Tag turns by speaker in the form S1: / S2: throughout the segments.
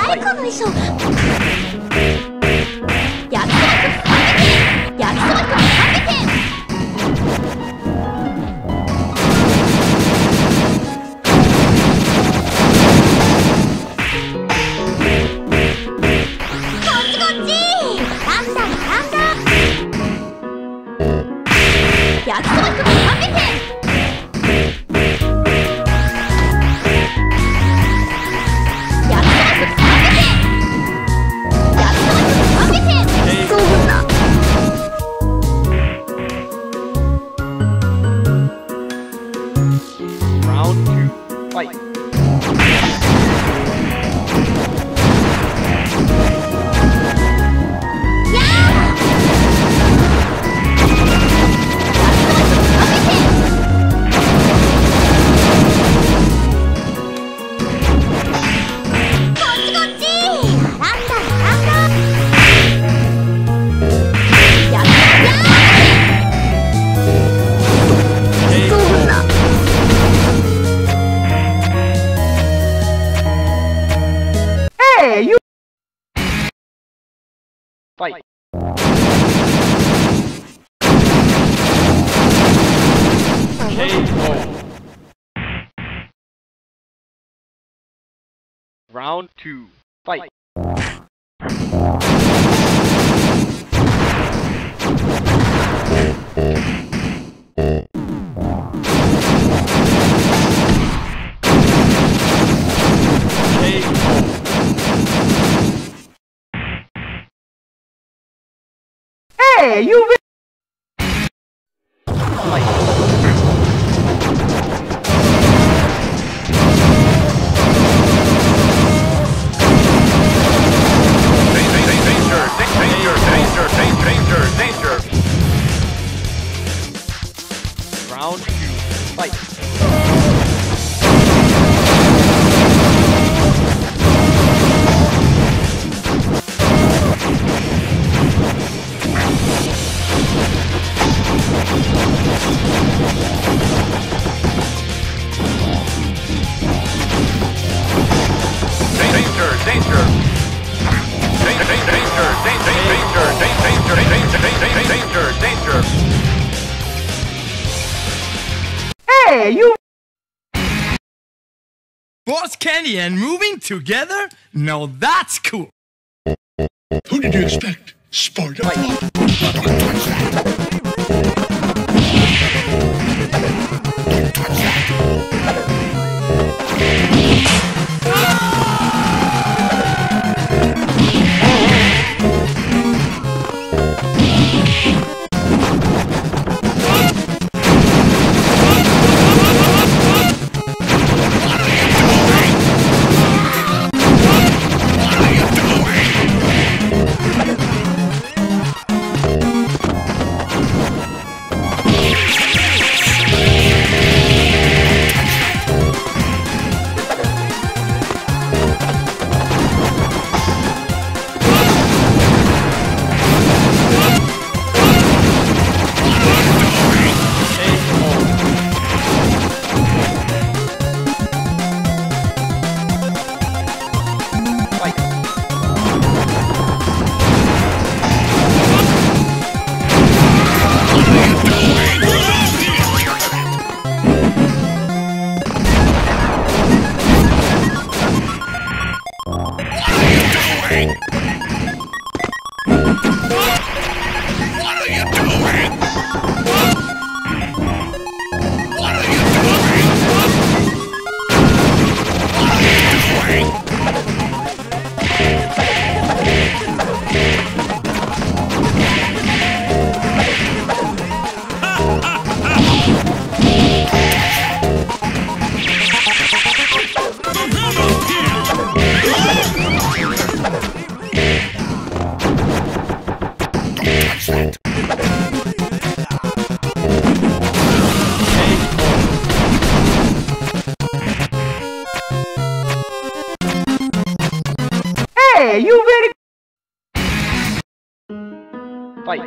S1: ないこの衣装。焼きそば1つ300円。焼きそば1つ300円。焼きそば1つ300円。焼きそば1つ300円。焼きそば1つ300円。そうだ。
S2: Round 2, fight. Fight. KO. Round 2, fight.
S3: Hey, you
S2: Danger! Round 2, fight. Danger!
S3: Hey, you
S4: Boss Kenny and moving together? Now that's cool.
S5: Who did you expect? Sparta?
S3: Hey, you very
S2: Fight.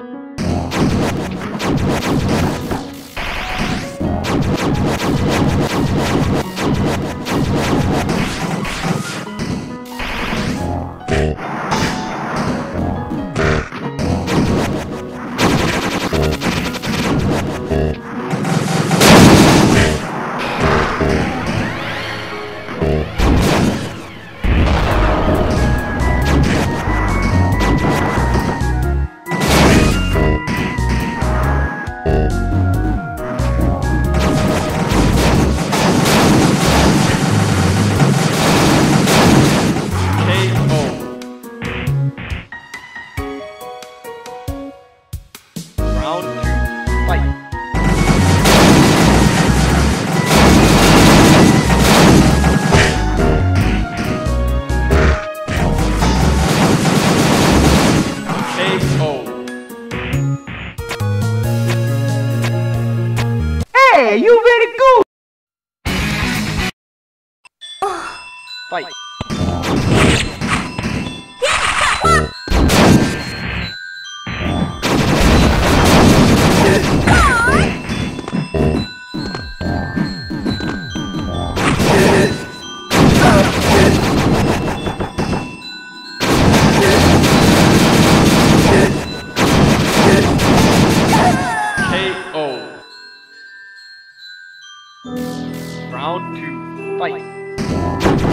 S3: Hey, you very good.
S2: Fight. KO. Round 2. Fight.